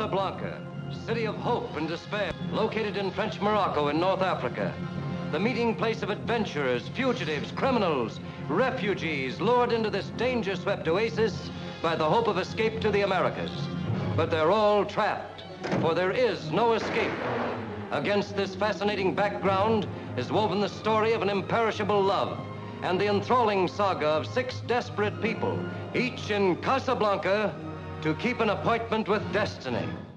Casablanca, city of hope and despair, located in French Morocco in North Africa. The meeting place of adventurers, fugitives, criminals, refugees, lured into this danger-swept oasis by the hope of escape to the Americas. But they're all trapped, for there is no escape. Against this fascinating background is woven the story of an imperishable love and the enthralling saga of 6 desperate people, each in Casablanca, to keep an appointment with destiny.